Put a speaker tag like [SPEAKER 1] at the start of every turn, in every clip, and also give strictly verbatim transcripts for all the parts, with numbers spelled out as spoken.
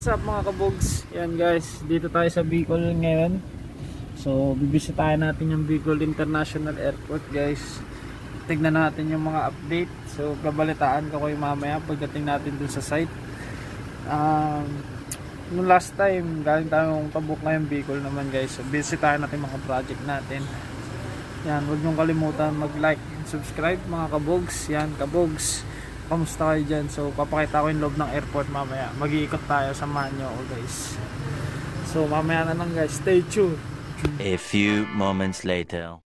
[SPEAKER 1] What's up mga kabogs? Yan guys, dito tayo sa Bicol ngayon. So bibisitahin natin yung Bicol International Airport guys. Tignan natin yung mga update. So babalitaan ko kayo mamaya pagdating natin dun sa site. um, Nung last time galing tayong pabuk ngayon Bicol naman guys. So bisitahin natin mga project natin. Yan, huwag niyong kalimutan mag like and subscribe mga kabogs. Yan kabogs, kamusta kayo dyan? So papakita ko yung loob ng airport mamaya. Mag-iikot tayo, samahan nyo ako guys. So mamaya na lang guys, stay tuned.
[SPEAKER 2] A few moments later.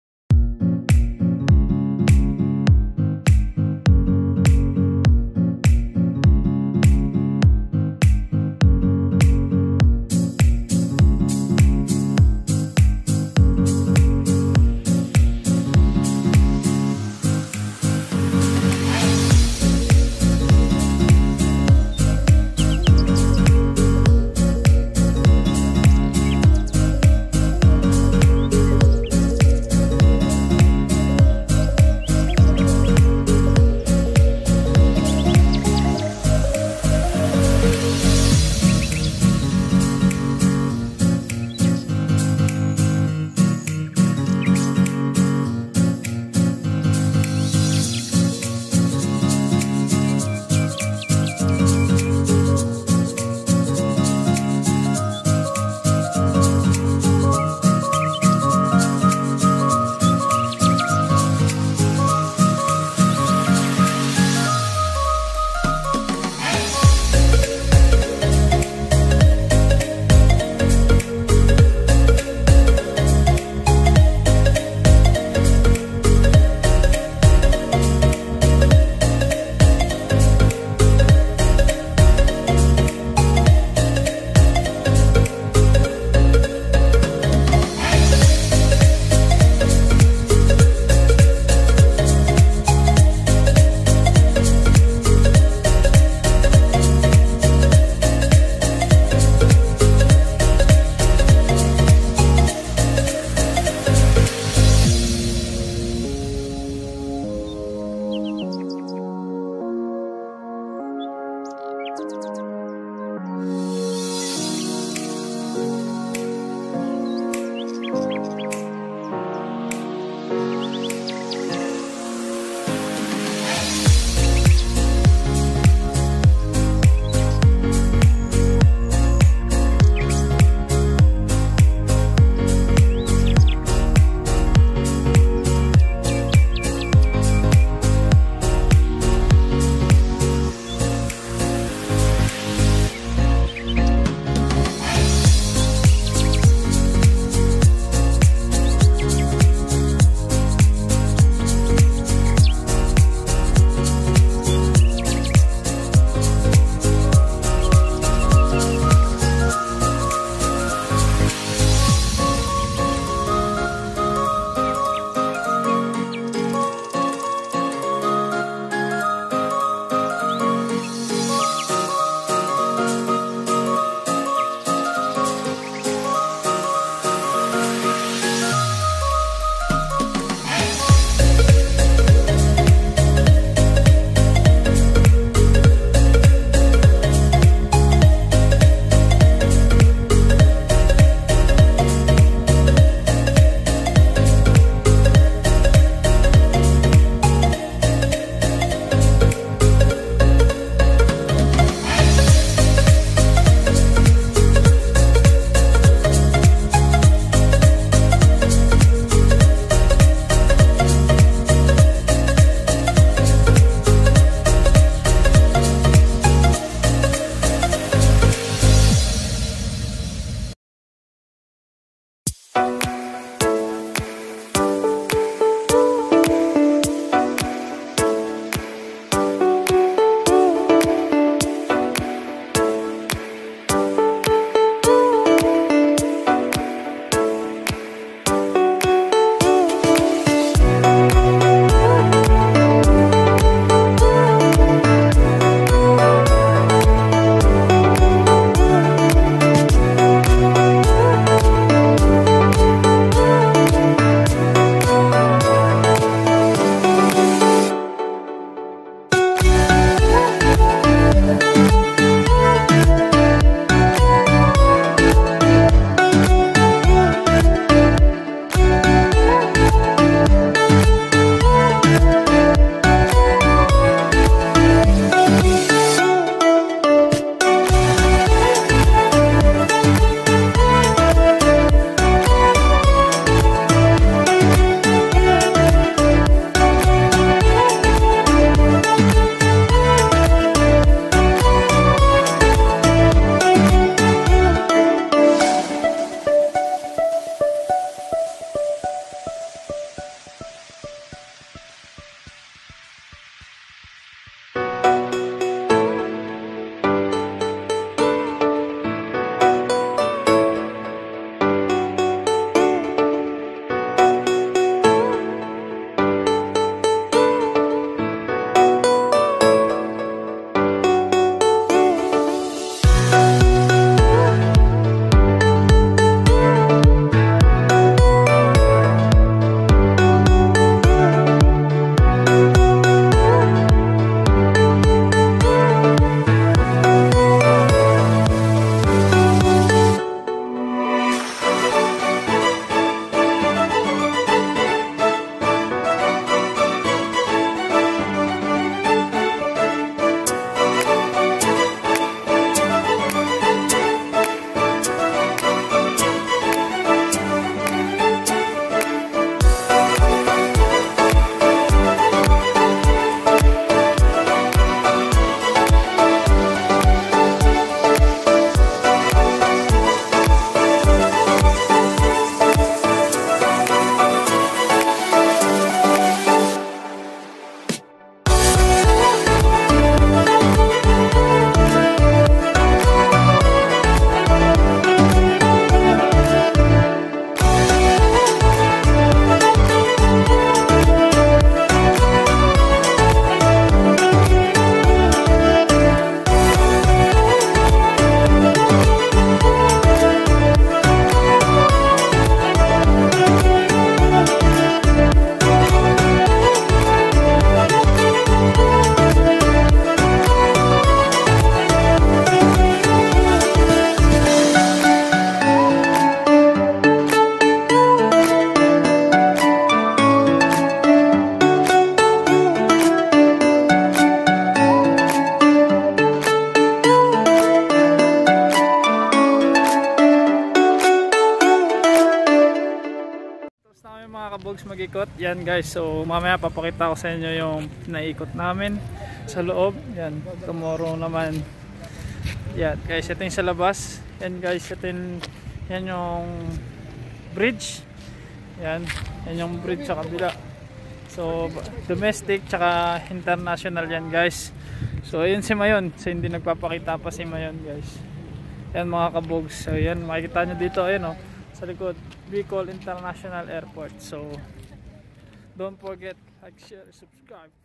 [SPEAKER 1] kabogs mag-ikot. Yan guys, so mamaya papakita ko sa inyo yung naikot namin sa loob. Yan, tomorrow naman. Yan guys, ito yung sa labas. Yan guys, ito yung, yan yung bridge. Yan, yan yung bridge sa kabila. So domestic tsaka international yan guys. So ayun si Mayon. So hindi nagpapakita pa si Mayon guys. Yan mga kabogs. So yan, makikita nyo dito, ayun o, sa likod, Bicol International Airport. So don't forget, like, share, subscribe.